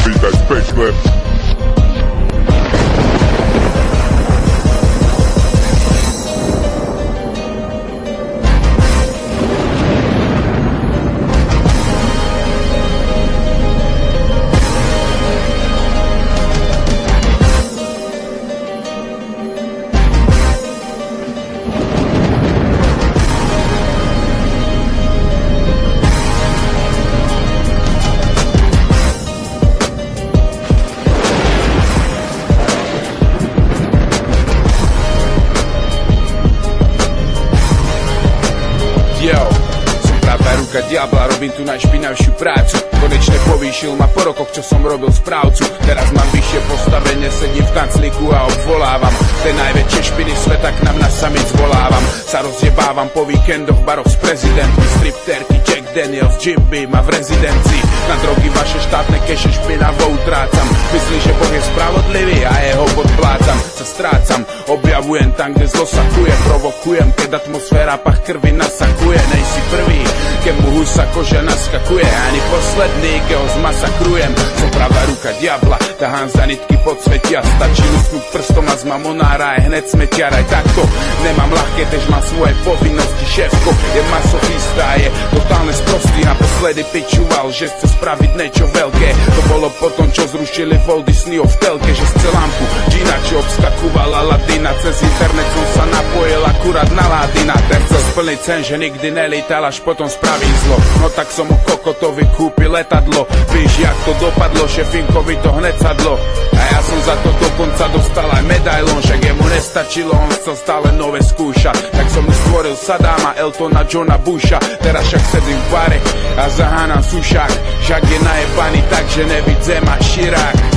vítaj z pekle. Som pravá ruka diabla, robím tu najšpinavšiu prácu. Konečne povýšil ma po rokoch, čo som robil správcu. Teraz mám vyššie postavenie, sedím v kanclíku a obvolávam tie najväčšie špiny sveta, k nám na summit zvolávam. Sa rozjebávam po víkendoch, baroch s prezidentmi, stripterky, Jack Daniels, Jim Beam a v rezidencii. Na drogy vaše štátne keše špinavo utrácam. Myslím, že Boh je spravodlivý a jeho podplácam. Sa strácam, objavujem tam, kde zlo sakuje. Provokujem, keď atmosféra pach krvi nasakuje. Nejsi prvý, keď mu husa koža naskakuje, ani posledný, keď ho zmasakrujem. Som pravá ruka diabla, tahám za nitky podsvetia. Stačí lusknúť prstom a z mamonára je hneď smetiar. Aj takto nemám ľahké, tež mám svoje povinnosti. Šéfko je masochista a je totálne sprostý. Naposledy pičuval, že chce spraviť niečo veľké. To bolo potom, čo zrušili Walt Disneyho v telke, že chce lampu Gina, čo obskakovala Latina. Cez internet som sa napojil akurát na Ladina. Ten chcel splniť sen, že nikdy nelítal, až potom spraví zlo. No tak som mu kokotovi kúpil letadlo. Víš, jak to dopadlo, šefinkovi to hned sadlo. A ja som za to dokonca dostal aj medailon. Však jemu nestačilo, on chcel stále nové skúšať. Tak som mu stvoril Saddama, Eltona, Johna Busha. Teraz však sedím v bare a zahánam sušák. Žak je najebaný tak, že nevidze ma širák.